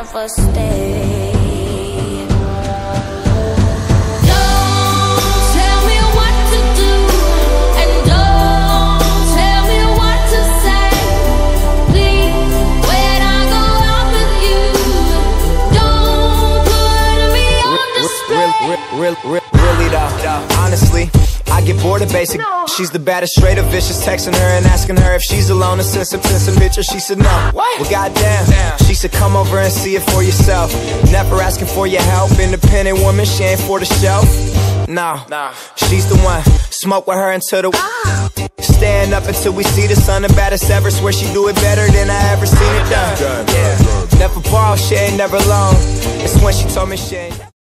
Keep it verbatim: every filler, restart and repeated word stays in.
never stay. Real, real, really though, honestly, I get bored of basic. No. She's the baddest, straight up vicious. Texting her and asking her if she's alone and send some, send some pictures. She said no. What? Well, goddamn. Damn. She said come over and see it for yourself. Never asking for your help. Independent woman, she ain't for the show. No, nah. She's the one. Smoke with her until the ah. Stand up until we see the sun. The baddest ever. Swear she do it better than I ever seen it done. Yeah. Never borrow, she ain't never alone. It's when she told me she ain't